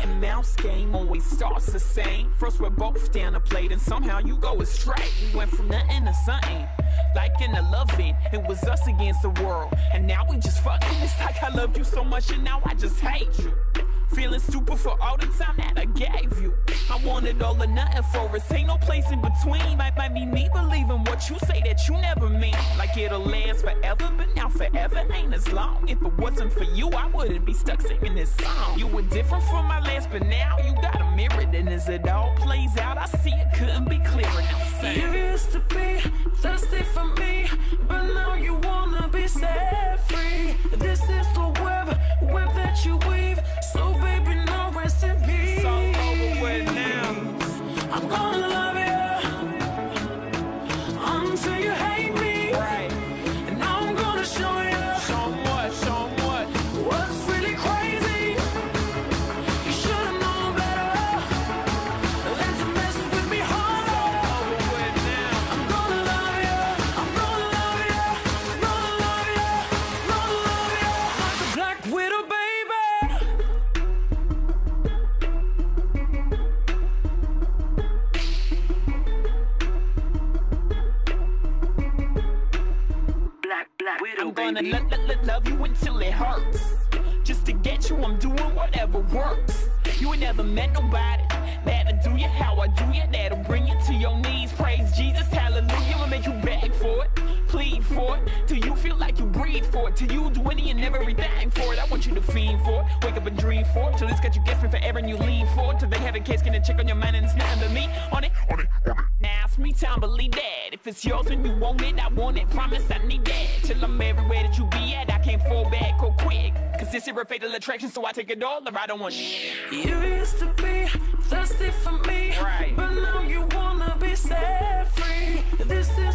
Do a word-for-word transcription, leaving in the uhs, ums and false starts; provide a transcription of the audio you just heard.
cat and mouse game always starts the same. First we're both down a plate and somehow you go astray. We went from nothing to something, like in a loving. It was us against the world, and now we just fucking. It's like I loved you so much and now I just hate you. Feeling stupid for all the time that I gave you. I wanted all or nothing for us, ain't no place in between. Might, might be me believing what you say that you never mean. Like it'll last forever, but now forever ain't as long. If it wasn't for you, I wouldn't be stuck singing this song. You were different from my last, but now you got a mirror. And as it all plays out, I see it couldn't be clearer. Now say, you used to be thirsty for me, but now you wanna be set free. This is the web, web that you weave. So baby, no rest in peace. it's all over with now. I'm gonna love you until you hate me, Right. and now I'm gonna show you Show 'em what, show 'em what. what's really crazy. You should've known better than to mess with me It's harder. all over with now. I'm gonna love you, I'm gonna love you, gonna love you, gonna love you like a black widow, baby. Black, black widow, I'm gonna baby. lo- lo- lo- love you until it hurts. Just to get you, I'm doing whatever works. You ain't never met nobody that'll do you how I do you, that'll bring you to your knees. Praise Jesus, hallelujah. I'll make you beg for it, plead for it, till you feel like you breathe for it, till you do any and everything for it. I want you to fiend for it, wake up and dream for it, till it's got you guessing forever and you leave for it, till they have a case, can check on your mind and it's nothing but me on it. On it, on it. Now it's me time, believe that. If it's yours and you want it, I want it. Promise I need that. Till I'm everywhere that you be at, I can't fall back or quick. Cause this is a fatal attraction, so I take it all or I don't want shit. You used to be thirsty for me, Right. but now you wanna be set free. This is